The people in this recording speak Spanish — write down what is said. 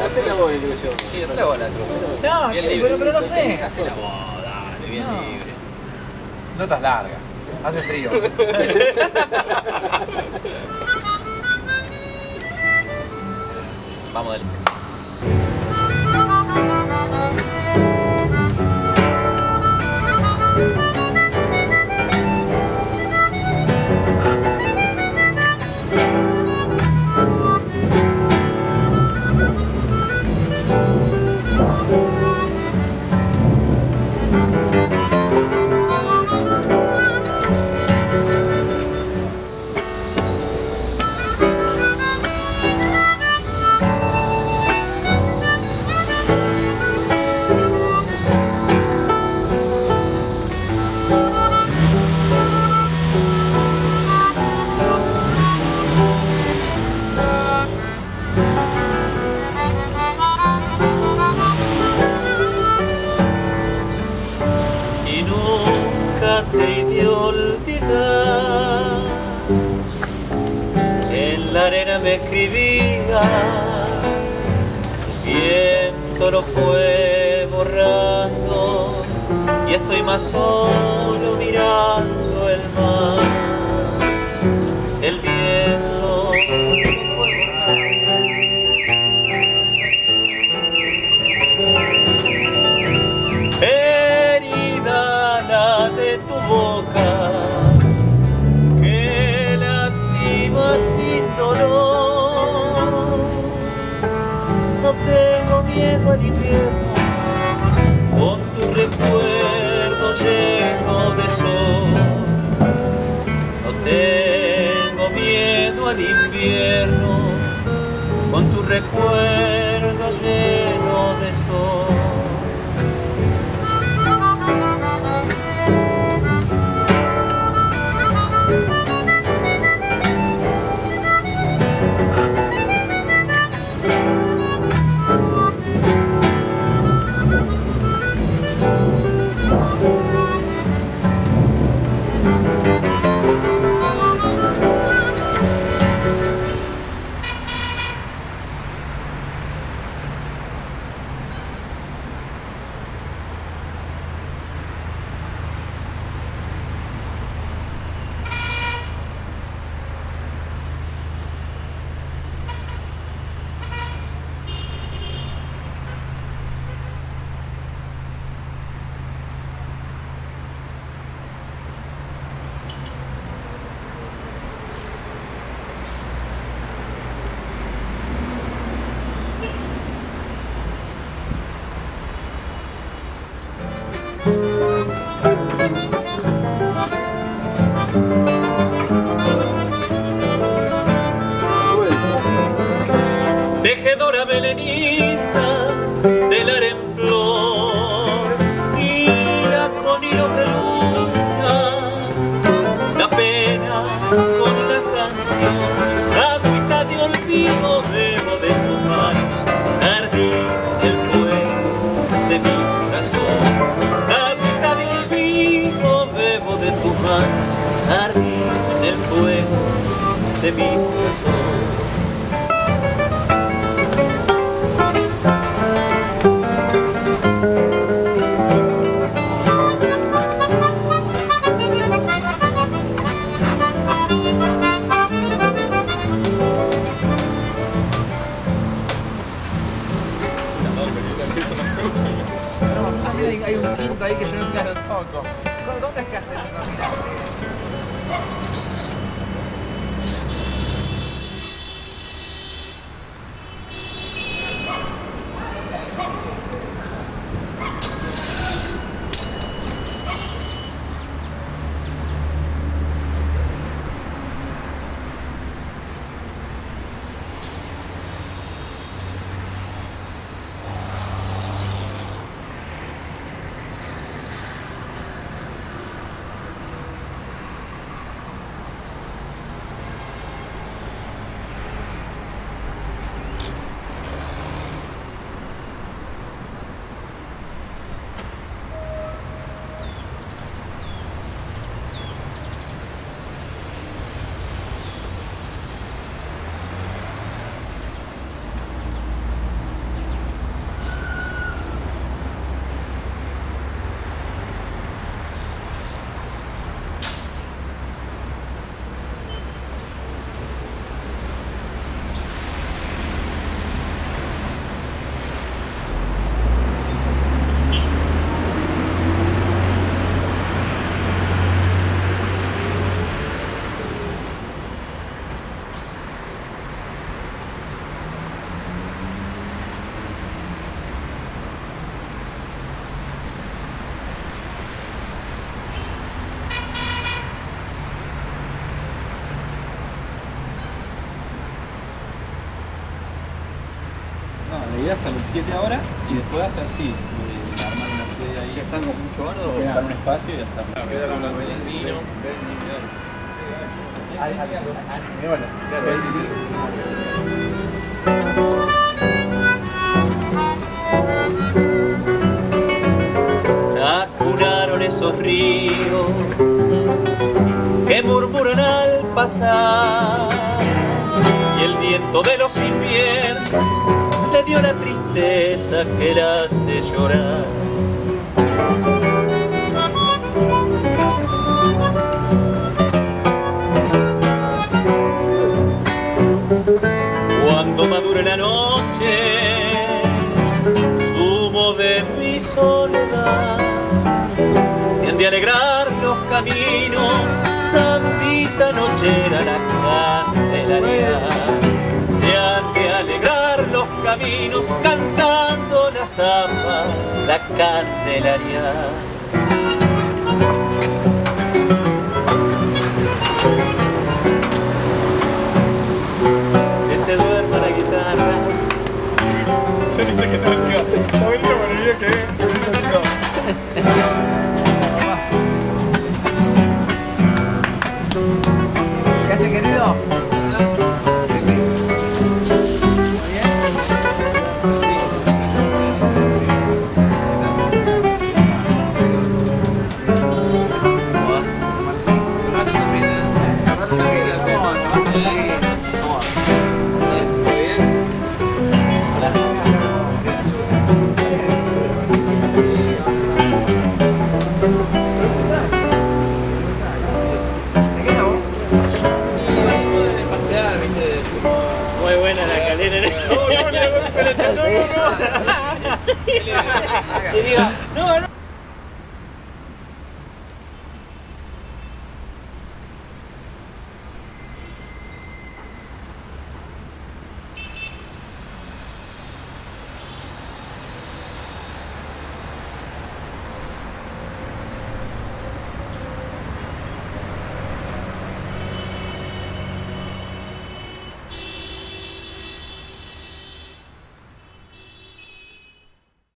Hacela vos, digo yo. Sí, hacela vos la truca. No, pero no sé. Hacela vos, dale, bien libre. Notas largas. Hace frío. Vamos, dale. En la arena me escribía, el viento lo fue borrando y estoy más solo mirando el mar. El viento lo fue borrando. Herida la de tu boca, sin dolor. No tengo miedo al invierno, con tu recuerdo lleno de sol. No tengo miedo al invierno, con tu recuerdo lleno de sol. Tejedora belenista del ar en flor, hila con hilos de luna la pena con la canción. Agüita de olvido bebo de tus manos, ardí el fuego de mi corazón. Agüita de olvido bebo de tus manos, ardí el fuego de mi corazón. Hay un quinto ahí que yo nunca lo toco. ¿Dónde es que hacen eso? Mirá. La idea es a las 7 ahora y después hacer así, armar una sede ahí. ¿Ya están con mucho bardo? Buscar un espacio y hacerlo. Quedaron hablando del vino. Acunaron esos ríos que murmuran al pasar y el viento de los inviernos le dio la tristeza que la hace llorar. Cuando madure la noche, humo de mi soledad, se han de alegrar los caminos, zambita nochera la candelaria. Se han de alegrar los caminos, cantando la zamba, la candelaria. Se duerma la guitarra. Yo ni sé qué tal siga. Está bonito con el video que ¿Qué hace, querido? Muy buena la calera. no. No.